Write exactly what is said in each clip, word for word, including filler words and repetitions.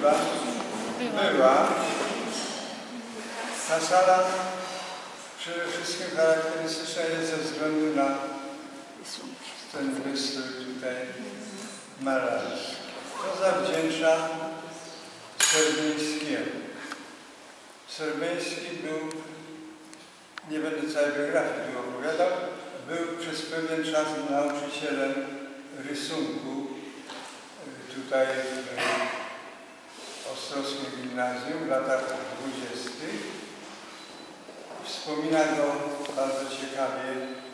służba była. Ta sala przede wszystkim charakterystyczna jest ze względu na ten wystrój tutaj malarski. To zawdzięcza Serbyńskiemu. Serbyński był, nie będę całej biografii tu opowiadał, był przez pewien czas nauczycielem rysunku tutaj w Ostrowskim Gimnazjum w latach dwudziestych. Wspomina go bardzo ciekawie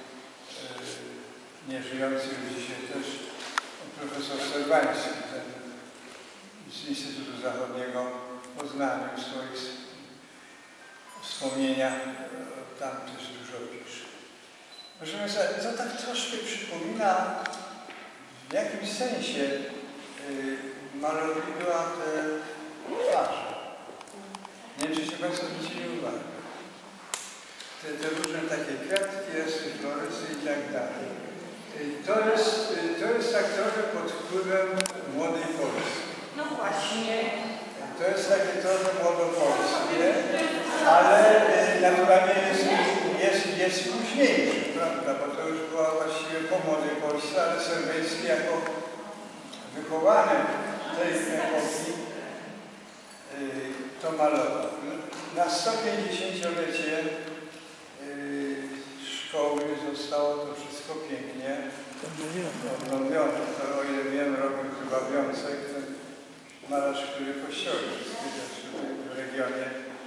nieżyjący już dzisiaj też profesor Serwański, ten z Instytutu Zachodniego w Poznaniu, w swoich wspomnieniach tam też dużo pisze. Proszę Państwa, to tak troszkę przypomina w jakimś sensie yy, malowidła te twarze. Nie wiem, czy się Państwo zwrócili uwagę. Te, te różne takie kwiatki, resy, floresy i tak dalej. Yy, to jest, yy, to jest tak trochę pod wpływem młodej Polski. No właśnie. To jest takie trochę młodopolskie, ale yy, naturalnie jest, jest, jest późniejsze, prawda? Bo to już była właściwie po młodej Polsce, ale Serbyński jako wychowany tej epoki yy, to malował. Na sto pięćdziesięciolecie yy, szkoły zostało to wszystko pięknie odnowione. To, o ile wiem, robił chyba Wiącek, ten malarz, który kościoły wszystkie też w regionie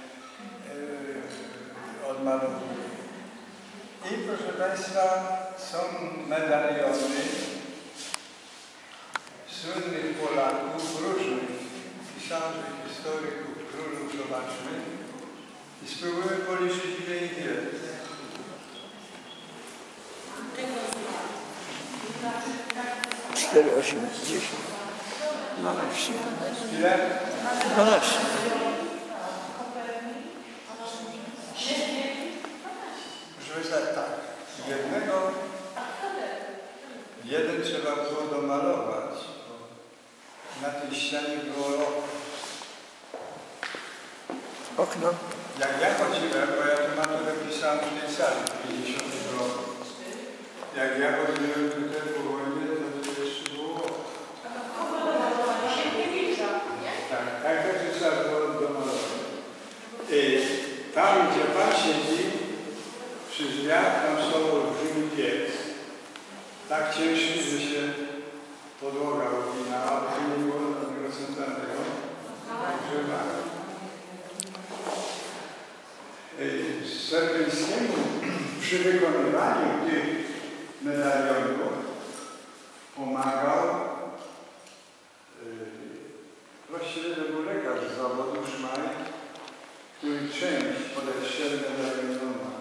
yy, odmalowuje. I proszę Państwa, są medaliony słynnych Polaków, różnych pisarzy, historyków, królów, zobaczmy i spróbujemy policzyć, ile ich jest. cztery, osiem, dziesięć. dwanaście. Ile? dwanaście. Proszę Państwa, tak. Jednego, jeden trzeba było domalować, bo na tej ścianie było okno. Okno. Jak ja chodziłem, bo ja tu maturę pisałem w tej sali w pięćdziesiątym roku. Jak ja chodziłem tutaj po wojnie, to to jeszcze było okno. Tak, tak, tak, że trzeba było domalować. I tam, gdzie Pan siedzi, przy drzwiach, tam są olbrzymi piec. Tak ciężki, że się podłoga uginała, bo nie było żadnego centralnego ogrzewania. Serbyńskiemu przy wykonywaniu tych medalionów pomagał właściwie to był lekarz z zawodu Szmaj, który część podejście medalionom ma.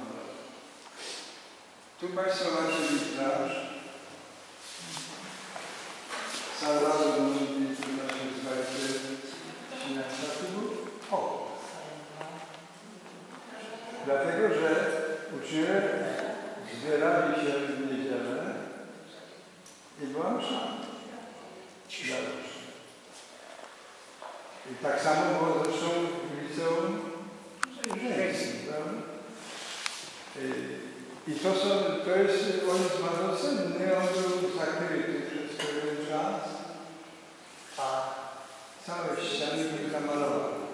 Tu Państwo macie witraż. Salvador mówi, że nasze zwajcie śniadania tu był. O! Dlatego, że uczniowie zbierali się w niedzielę i była msza. I tak samo było zresztą w liceum żeńskim, prawda? I to, są, to jest, on jest bardzo cenny, on był zakryty przez pewien czas, a całe ściany były zamalowane.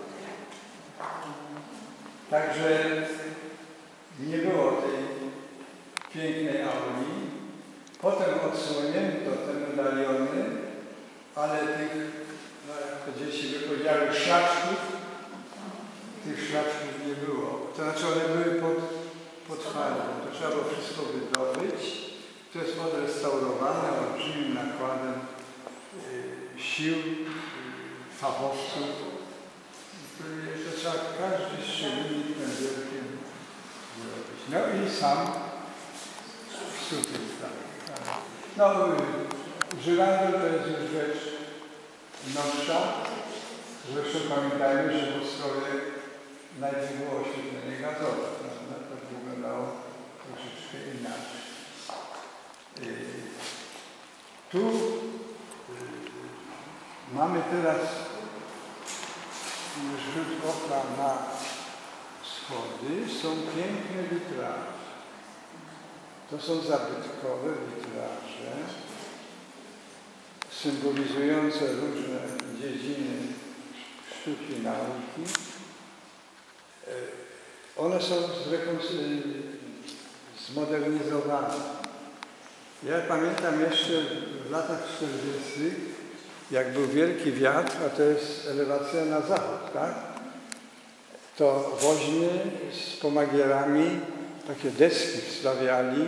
Także nie było tej pięknej auli. Potem odsłonięto te medaliony, ale tych, no jak to dzieci by powiedziały, szlaczków, tych szlaczków nie było. To znaczy one były pod, pod farbą. To trzeba było wszystko wydobyć. To jest odrestaurowane olbrzymim nakładem y, sił, y, fachowców, który jeszcze trzeba każdy szczególnik pędzelkiem zrobić. No i sam sufit. Tak. No, żyrandol to jest już rzecz nowsza. Zresztą pamiętajmy, że w Ostrowie najpierw było oświetlenie gazowe, prawda? To wyglądało troszeczkę inaczej. Tu mamy teraz rzut oka na schody są piękne witraże. To są zabytkowe witraże symbolizujące różne dziedziny sztuki, nauki. One są zmodernizowane. Ja pamiętam jeszcze w latach czterdziestych, jak był wielki wiatr, a to jest elewacja na zachód, tak? To woźny z pomagierami takie deski wstawiali,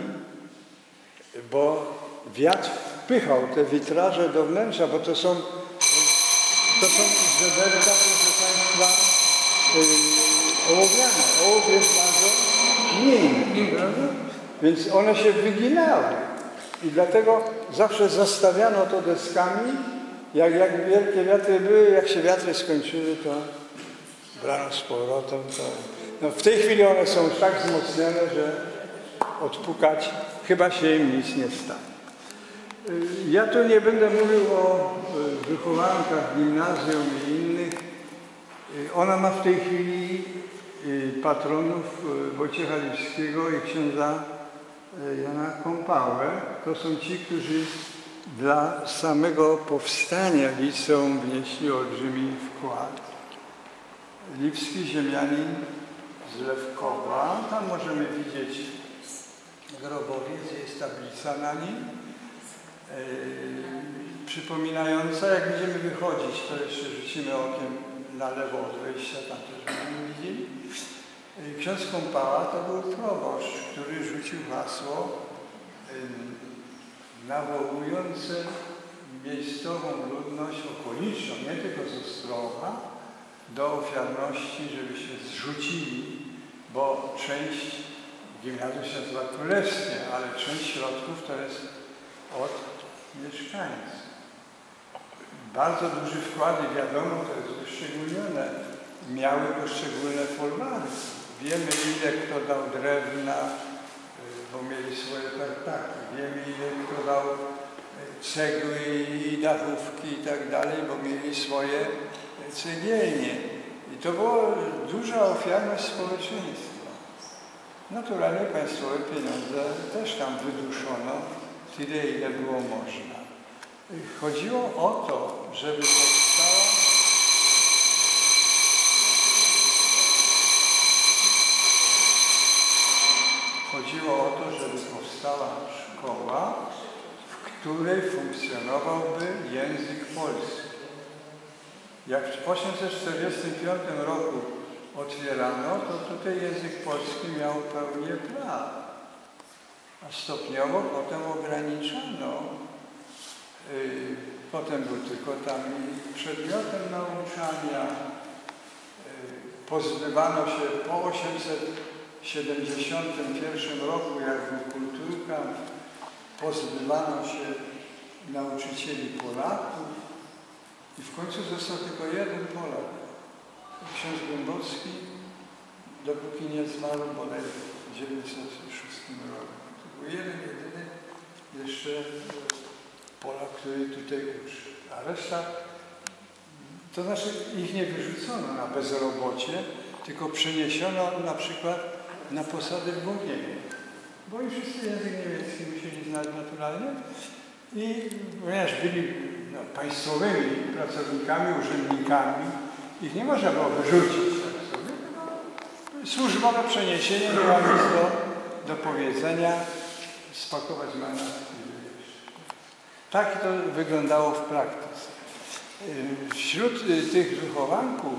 bo wiatr wpychał te witraże do wnętrza, bo to są to są żeberka, proszę Państwa, yy, ołowiane. Ołów jest bardzo miękki, prawda? Więc one się wyginały. I dlatego zawsze zastawiano to deskami. Jak, jak wielkie wiatry były, jak się wiatry skończyły, to brano z powrotem. To... No, w tej chwili one są tak wzmocnione, że odpukać chyba się im nic nie stanie. Ja tu nie będę mówił o wychowankach gimnazjum i innych. Ona ma w tej chwili patronów Wojciecha Lipskiego i księdza Jana Kompałę. To są ci, którzy dla samego powstania liceum wnieśli olbrzymi wkład. Lipski, ziemianin z Lewkowa. Tam możemy widzieć grobowiec, jest tablica na nim. Yy, przypominająca, jak będziemy wychodzić, to jeszcze rzucimy okiem na lewo od wejścia, tam też będziemy widzieli. Yy, ksiądz Kompała to był proboszcz, który rzucił hasło yy, nawołujące miejscową ludność okoliczną, nie tylko z Ostrowa, do ofiarności, żeby się zrzucili, bo część gimnazjum się nazywa królewskie, ale część środków to jest od mieszkańców. Bardzo duży wkład i wiadomo, to jest wyszczególnione, miały poszczególne folwarki. Wiemy, ile kto dał drewna, bo mieli swoje tartaki. Wiemy, ile kto dał cegły i dachówki i tak dalej, bo mieli swoje cegielnie. I to była duża ofiarność społeczeństwa. Naturalnie państwowe pieniądze też tam wyduszono tyle, ile było można. Chodziło o to, żeby powstała chodziło o to, żeby powstała szkoła, w której funkcjonowałby język polski. Jak w tysiąc osiemset czterdziestym piątym roku otwierano, to tutaj język polski miał pełnię praw. A stopniowo potem ograniczano. Yy, potem był tylko tam przedmiotem nauczania. Yy, pozbywano się po tysiąc osiemset siedemdziesiątym pierwszym roku, jak był kulturka, pozbywano się nauczycieli Polaków i w końcu został tylko jeden Polak. Ksiądz Głębocki, dopóki nie zmarł bodaj w tysiąc dziewięćset szóstym roku. To był jeden, jedyny jeszcze Polak, który tutaj uczy. A reszta, to znaczy ich nie wyrzucono na bezrobocie, tylko przeniesiono na przykład na posady w Bogienie. Bo i wszyscy język niemiecki musieli znać naturalnie. I ponieważ byli no, państwowymi pracownikami, urzędnikami, ich nie można było wyrzucić. Tak sobie. No, służbowe przeniesienie, miała nic do, do powiedzenia, spakować manat i wyjść. Tak to wyglądało w praktyce. Wśród tych wychowanków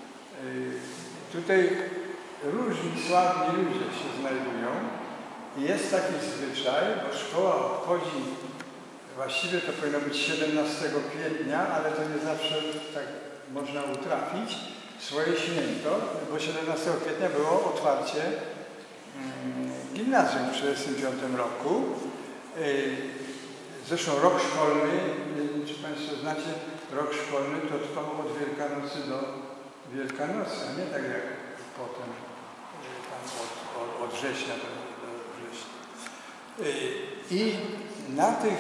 tutaj różni sławni ludzie się znajdują. I jest taki zwyczaj, bo szkoła obchodzi, właściwie to powinno być siedemnastego kwietnia, ale to nie zawsze tak można utrafić, swoje święto, bo siedemnastego kwietnia było otwarcie mm, gimnazjum w tysiąc dziewięćset trzydziestym piątym roku. Zresztą rok szkolny, czy Państwo znacie, rok szkolny to trwał od Wielkanocy do Wielkanocy, a nie tak jak potem tam od, od, od września do, do września. I na tych,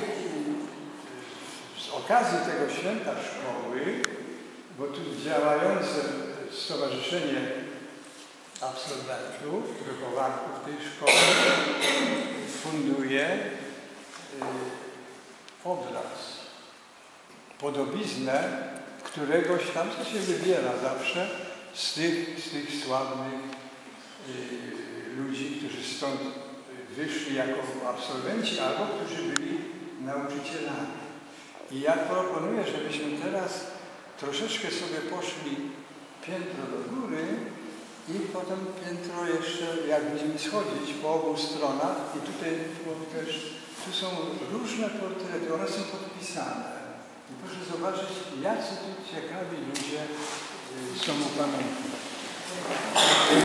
z okazji tego święta szkoły, bo tu działające Stowarzyszenie Absolwentów, Wychowanków tej szkoły funduje obraz, podobiznę któregoś tam, co się wybiera zawsze, z tych, z tych sławnych y, ludzi, którzy stąd wyszli jako absolwenci, albo którzy byli nauczycielami. I ja proponuję, żebyśmy teraz troszeczkę sobie poszli piętro do góry i potem piętro jeszcze, jak będziemy schodzić po obu stronach. I tutaj też, tu są różne portrety, one są podpisane. I proszę zobaczyć, jacy tu ciekawi ludzie są upamiętnieni.